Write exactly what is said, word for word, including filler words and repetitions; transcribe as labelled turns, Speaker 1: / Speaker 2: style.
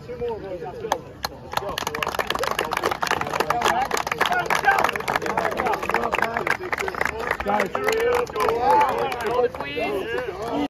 Speaker 1: Two more, boys. Let's go. Let's go. Guys. Go, please.